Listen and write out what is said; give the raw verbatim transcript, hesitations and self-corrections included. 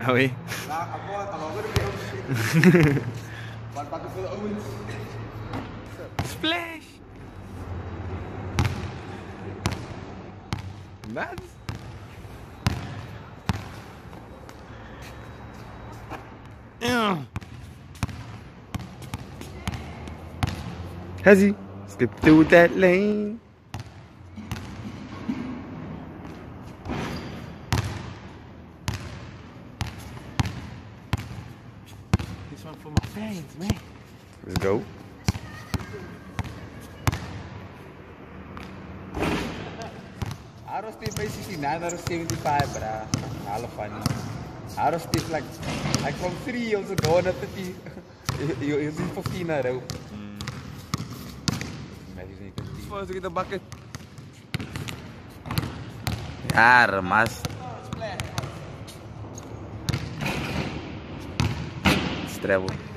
Oh iya. Nah, aku kalau gue udah One pocket for the Owens. Splash. Nice. Yeah. Has he skipped through that lane? This one for my fans, man. Let's go. I don't stay by sixty-nine or seventy-five, bruh. All funny. I don't stay like, like from three years ago on thirty. You you see fifteen na daw. Supposed to get the bucket. Yar, mas. It's treble.